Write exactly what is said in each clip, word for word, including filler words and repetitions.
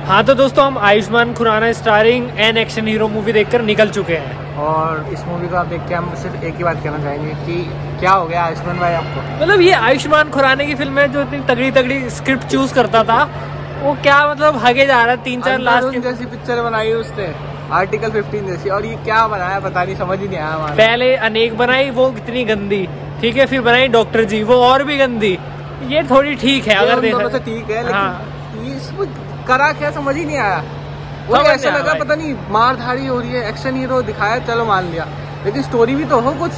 हाँ तो दोस्तों हम Ayushmann Khurrana starring an action hero movie देखकर निकल चुके हैं और इस मूवी को आप देख के हम सिर्फ एक ही बात कहना चाहेंगे कि क्या हो गया आयुष्मान भाई आपको। मतलब ये आयुष्मान खुराना की फिल्म है जो इतनी तगड़ी तगड़ी स्क्रिप्ट चूज करता था, वो क्या मतलब हगे जा रहा है तीन चार लास्ट जैसी पिक्चर बनाई उसने, आर्टिकल फिफ्टीन जैसी, और ये क्या बनाया पता नहीं, समझ ही नहीं आया। पहले अनेक बनाई वो कितनी गंदी, ठीक है, फिर बनाई डॉक्टर जी वो और भी गंदी। ये थोड़ी ठीक है अगर देखा ठीक है, लेकिन हाँ। करा क्या समझ ही नहीं आया। वो ऐसा लगा पता नहीं मारधारी हो रही है, एक्शन हीरो दिखाया, चलो मान लिया, लेकिन स्टोरी भी तो हो कुछ।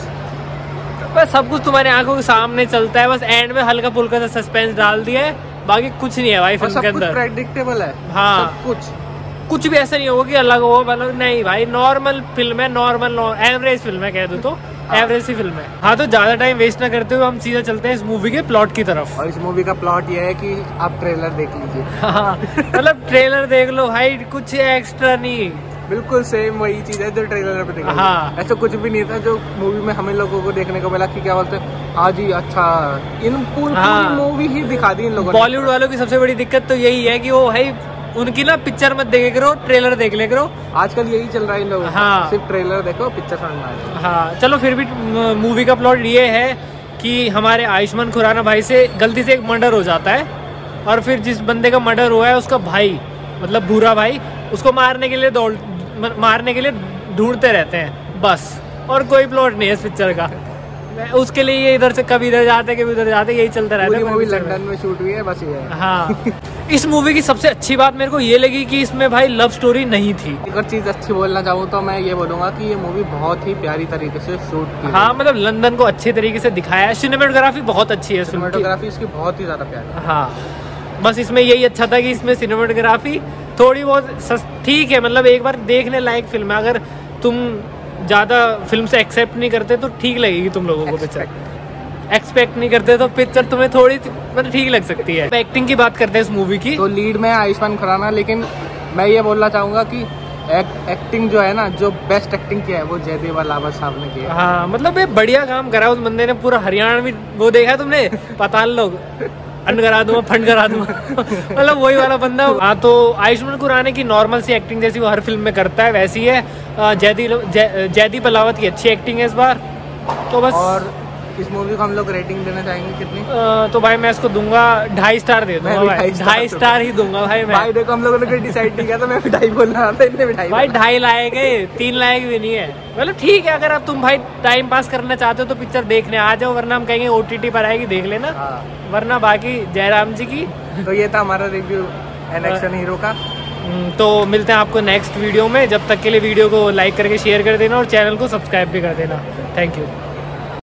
बस सब कुछ तुम्हारे आंखों के सामने चलता है, बस एंड में हल्का फुल्का सा सस्पेंस डाल दिया है, बाकी कुछ नहीं है भाई फिल्म के अंदर। प्रेडिक्टेबल है हाँ सब कुछ, कुछ भी ऐसा नहीं होगा कि अलग हो, मतलब नहीं भाई नॉर्मल फिल्म है, नॉर्मल एवरेज फिल्म है कह दो तो एवरेज सी फिल्म है। हाँ तो ज्यादा टाइम वेस्ट ना करते हुए हम सीधा चलते हैं इस मूवी के प्लॉट की तरफ। और इस मूवी का प्लॉट ये है कि आप ट्रेलर देख लीजिए। हाँ मतलब ट्रेलर देख लो भाई, कुछ एक्स्ट्रा नहीं, बिल्कुल सेम वही चीज है जो ट्रेलर पे देखा। हाँ ऐसा कुछ भी नहीं था जो मूवी में हमें लोगों को देखने को मिला कि क्या बोलते हैं, हाँ जी अच्छा, इन पूरी हाँ। मूवी ही दिखा दी इन लोगों ने। बॉलीवुड वालों की सबसे बड़ी दिक्कत तो यही है कि वो भाई उनकी ना पिक्चर मत देखे करो, ट्रेलर देख ले करो। आजकल यही चल रहा है इन लोगों का, हाँ। सिर्फ ट्रेलर देखो पिक्चर समझ में आ जाए। हाँ चलो फिर भी मूवी का प्लॉट ये है कि हमारे आयुष्मान खुराना भाई से गलती से एक मर्डर हो जाता है, और फिर जिस बंदे का मर्डर हुआ है उसका भाई मतलब भूरा भाई उसको मारने के लिए दौड़ मारने के लिए ढूंढते रहते हैं बस, और कोई प्लॉट नहीं है इस पिक्चर का। उसके लिए ये इधर से कभी इधर जाते कभी उधर जाते, यही चलता रहता है। मूवी लंदन में शूट हुई है बस ये है। हाँ इस मूवी की सबसे अच्छी बात मेरे को ये लगी कि इसमें भाई लव स्टोरी नहीं थी। अगर चीज अच्छी बोलना चाहूँ तो मैं ये बोलूंगा कि ये मूवी बहुत ही प्यारी तरीके से शूट की। हाँ मतलब लंदन को अच्छे तरीके से दिखाया है, सिनेमेटोग्राफी बहुत अच्छी है, सिनेमेटोग्राफी इसकी बहुत ही ज्यादा प्यारी है। हाँ बस इसमें यही अच्छा था कि इसमें सिनेमेटोग्राफी थोड़ी बहुत ठीक है, मतलब एक बार देखने लायक फिल्म है। अगर तुम ज्यादा फिल्म से एक्सेप्ट नहीं करते तो ठीक लगेगी तुम लोगों को पिक्चर, एक्सपेक्ट नहीं करते तो पिक्चर तुम्हें थोड़ी मतलब ठीक लग सकती है। एक्टिंग की बात करते हैं इस मूवी की, तो लीड में आयुष्मान खुराना, लेकिन मैं ये बोलना चाहूंगा कि एक, एक्टिंग जो है ना, जो बेस्ट एक्टिंग किया है वो जयदेव अलावा साहब ने किया। हाँ मतलब ये बढ़िया काम करा उस बंदे ने, पूरा हरियाणा में वो देखा है तुमने पठान लोग फंड करा दूंगा फंड करा दूंगा मतलब वही वाला बंदा। हाँ तो आयुष्मान खुराना की नॉर्मल सी एक्टिंग जैसी वो हर फिल्म में करता है वैसी है। जयदीप जयदीप अलावत की अच्छी एक्टिंग है इस बार तो बस। और इस मूवी को हम लोग रेटिंग देना चाहेंगे कितनी? आ, तो भाई मैं इसको दूंगा ढाई स्टार दे दूंगा भाई, ढाई स्टार ही दूंगा भाई मैं। भाई देखो हम लोगों ने डिसाइड नहीं किया तो मैं भी ढाई बोल रहा था, इतने भी ढाई भाई ढाई लायक है, तीन लायक भी नहीं है। मतलब ठीक है अगर आप तुम भाई टाइम पास करना चाहते हो तो पिक्चर देखने आ जाओ, वरना हम कहेंगे ओटीटी पर आएगी देख लेना। हाँ। वरना बाकी जयराम जी की। तो ये था हमारा रिव्यू एन एक्शन हीरो का। तो मिलते हैं आपको नेक्स्ट वीडियो में, जब तक के लिए वीडियो को लाइक करके शेयर कर देना और चैनल को सब्सक्राइब भी कर देना। Thank you.